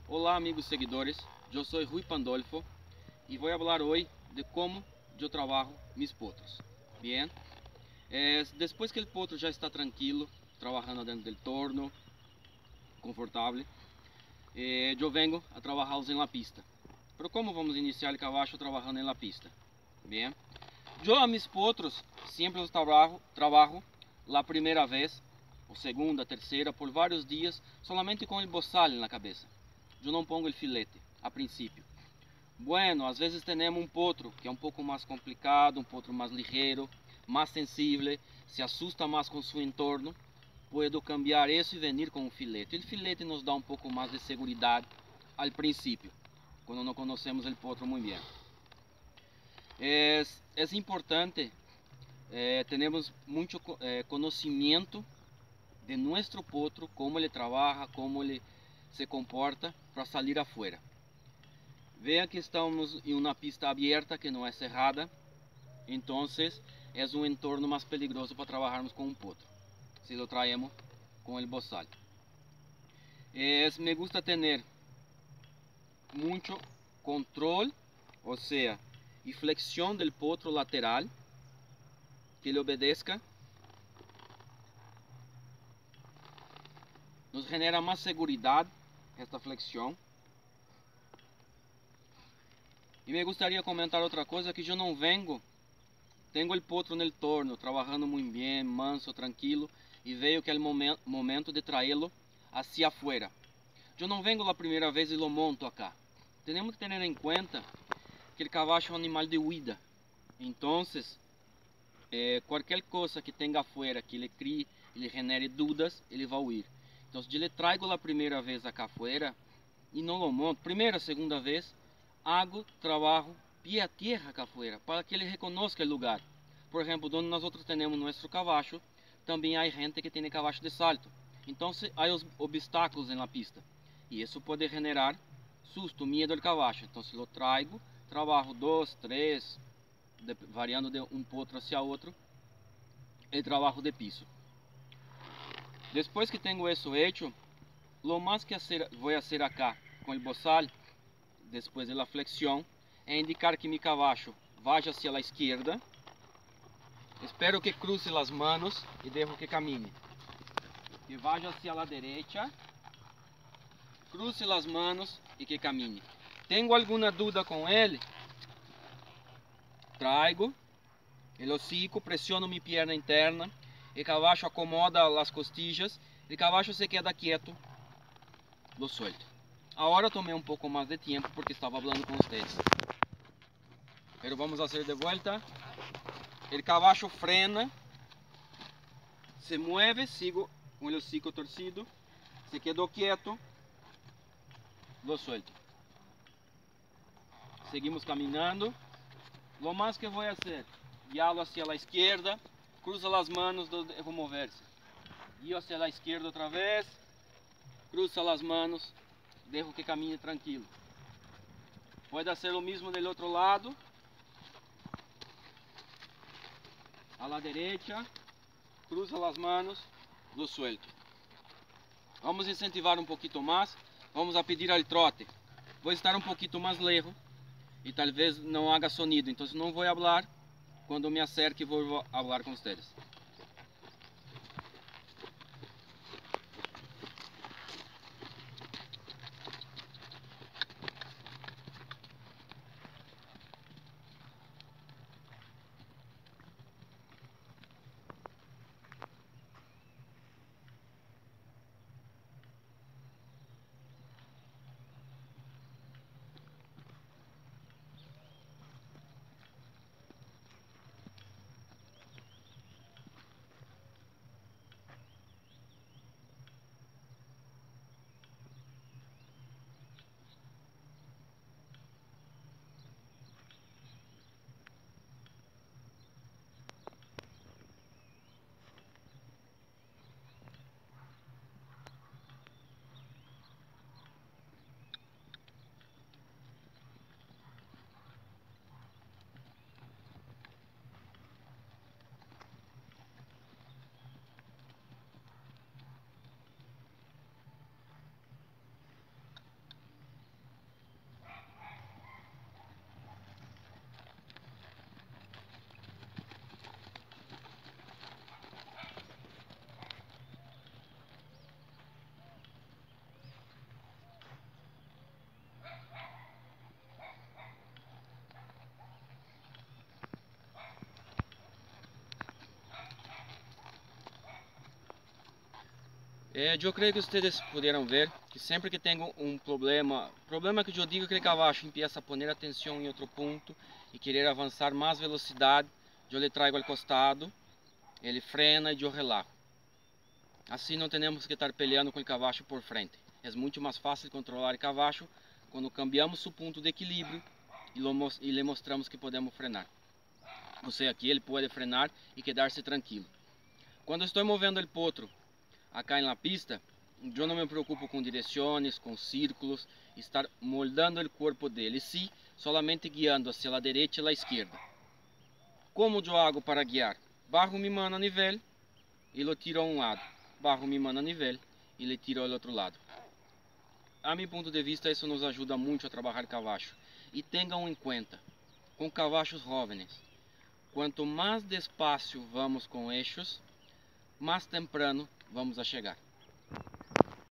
Olá amigos seguidores, eu sou Rui Pandolfo e vou falar hoje de como eu trabalho mis potros. Bien, depois que o potro já está tranquilo, trabalhando dentro do torno, confortável, eu venho a trabalhá-los na pista. Pero como vamos iniciar o cavalo trabalhando na pista? Bien, eu a mis potros sempre os trabalho a primeira vez, ou segunda, terceira, por vários dias, solamente com o boçal na cabeça. Eu não pongo o filete a princípio. Bueno, às vezes temos um potro que é um pouco mais complicado, um potro mais ligeiro, mais sensível, se assusta mais com seu entorno. Puedo cambiar isso e venir com o filete. O filete nos dá um pouco mais de segurança ao princípio, quando não conhecemos o potro muito bem. É importante termos muito conhecimento de nosso potro, como ele trabalha, como ele se comporta para sair afuera. Veja que estamos em uma pista aberta que não é cerrada, então é um entorno mais peligroso para trabalharmos com um potro, se lo traemos com o boçal. Me gusta ter muito controle, ou seja, e flexião do potro lateral, que ele obedeça. Nos genera mais segurança esta flexião. E me gostaria de comentar outra coisa, que eu não venho, tenho o potro no torno, trabalhando muito bem, manso, tranquilo, e vejo que é o momento de traê-lo hacia afuera. Eu não venho a primeira vez e lo monto acá. Temos que ter em conta que o cavalo é um animal de huida. Então, qualquer coisa que tenha afuera, que ele crie, ele genere dúvidas, ele vai huir. Então, se eu le traigo a primeira vez acá afuera e não lo monto, primeira, segunda vez, hago trabalho pie a tierra acá afuera, para que ele reconozca o lugar. Por exemplo, onde nós outros temos nosso cavalo, também há gente que tem cavalo de salto. Então, há os obstáculos na pista. E isso pode generar susto, medo do cavalo. Então, se eu traigo, trabalho 2, 3, variando de um potro hacia outro, e trabalho de piso. Depois que tenho isso hecho, lo mais que vou fazer acá com o boçal, depois da flexião, é indicar que meu cavalo vá hacia a esquerda. Espero que cruce as manos e dejo que camine. Que vá hacia a direita, cruce as manos e que camine. Tenho alguma dúvida com ele? Traigo o hocico, pressiono minha perna interna, o cavalo acomoda as costillas, o cavalo se queda quieto, lo suelto. Agora tomei um pouco mais de tempo porque estava falando com vocês. Pero vamos fazer de volta. O cavalo frena, se mueve, sigo com o hocico torcido, se quedou quieto, lo suelto. Seguimos caminhando. Lo mais que vou fazer, guiá-lo hacia a esquerda, cruza as manos, devo mover-se. Guio hacia a esquerda outra vez, cruza as manos, dejo que camine tranquilo. Pode ser o mesmo do outro lado. A la derecha, cruza as manos, lo suelto. Vamos incentivar um pouquinho mais. Vamos a pedir ao trote. Vou estar um pouquinho mais lejos e talvez não haga sonido. Então não vou falar. Quando me acerque, vou falar com vocês. Eu creio que vocês puderam ver que sempre que tenho um problema que eu digo que o cavalo empieza a poner atenção em outro ponto e querer avançar mais velocidade, eu lhe trago ao costado, ele frena e eu relaxo. Assim não temos que estar peleando com o cavalo por frente. É muito mais fácil controlar o cavalo quando cambiamos o ponto de equilíbrio e lhe mostramos que podemos frenar. Ou seja, aqui ele pode frenar e quedar-se tranquilo. Quando estou movendo o potro acá na pista, eu não me preocupo com direções, com círculos, estar moldando o corpo dele, sim, solamente guiando hacia a direita e a esquerda. Como eu hago para guiar? Barro minha mão a nível e lo tiro a um lado. Barro minha mão a nível e le tiro ao outro lado. A meu ponto de vista, isso nos ajuda muito a trabalhar cavalo. E tenham em conta, com cavalos jovens, quanto mais despacio vamos com eixos, mais temprano vamos a chegar.